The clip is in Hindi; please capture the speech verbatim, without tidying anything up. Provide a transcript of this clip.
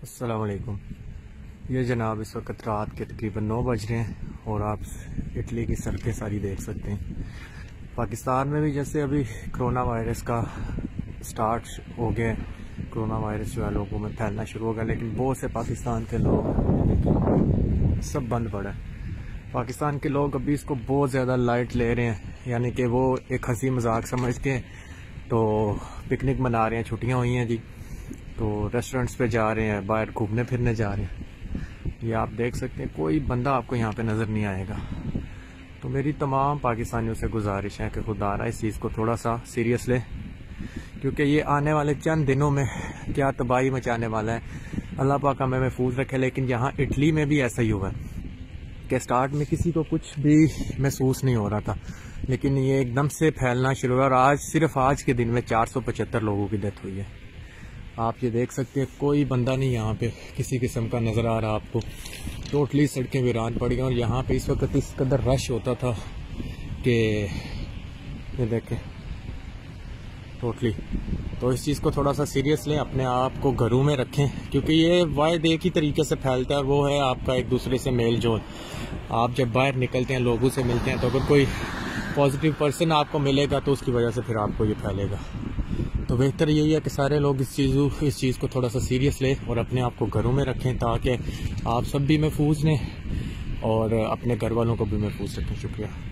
अस्सलाम वालेकुम। ये जनाब इस वक्त रात के तकरीबन नौ बज रहे हैं और आप इटली की सड़कें सारी देख सकते हैं। पाकिस्तान में भी जैसे अभी कोरोना वायरस का स्टार्ट हो गया, कोरोना वायरस जो है लोगों में फैलना शुरू हो गया, लेकिन बहुत से पाकिस्तान के लोग सब बंद पड़ा है। पाकिस्तान के लोग अभी इसको बहुत ज़्यादा लाइट ले रहे हैं, यानी कि वो एक हंसी मजाक समझ के तो पिकनिक मना रहे हैं। छुट्टियां हुई हैं जी, तो रेस्टोरेंट्स पे जा रहे हैं, बाहर घूमने फिरने जा रहे हैं। ये आप देख सकते हैं, कोई बंदा आपको यहाँ पे नज़र नहीं आएगा। तो मेरी तमाम पाकिस्तानियों से गुजारिश है कि खुदारा इस चीज़ को थोड़ा सा सीरियस ले, क्योंकि ये आने वाले चंद दिनों में क्या तबाही मचाने वाला है। अल्लाह पाक हमें महफूज रखे। लेकिन यहाँ इटली में भी ऐसा ही हुआ है कि स्टार्ट में किसी को कुछ भी महसूस नहीं हो रहा था, लेकिन ये एकदम से फैलना शुरू हुआ और आज सिर्फ आज के दिन में चार सौ पचहत्तर लोगों की डेथ हुई है। आप ये देख सकते हैं, कोई बंदा नहीं यहाँ पे किसी किस्म का नज़र आ रहा आपको। टोटली सड़कें वीरान पड़ गई और यहाँ पे इस वक्त इस कदर रश होता था कि ये देखें टोटली। तो इस चीज़ को थोड़ा सा सीरियस लें, अपने आप को घरों में रखें, क्योंकि ये वायद एक ही तरीके से फैलता है और वो है आपका एक दूसरे से मेल जोल। आप जब बाहर निकलते हैं, लोगों से मिलते हैं, तो अगर कोई पॉजिटिव पर्सन आपको मिलेगा तो उसकी वजह से फिर आपको ये फैलेगा। तो बेहतर यही है कि सारे लोग इस चीज़ इस चीज़ को थोड़ा सा सीरियस लें और अपने आप को घरों में रखें, ताकि आप सब भी महफूज रहें और अपने घर वालों को भी महफूज रखें। शुक्रिया।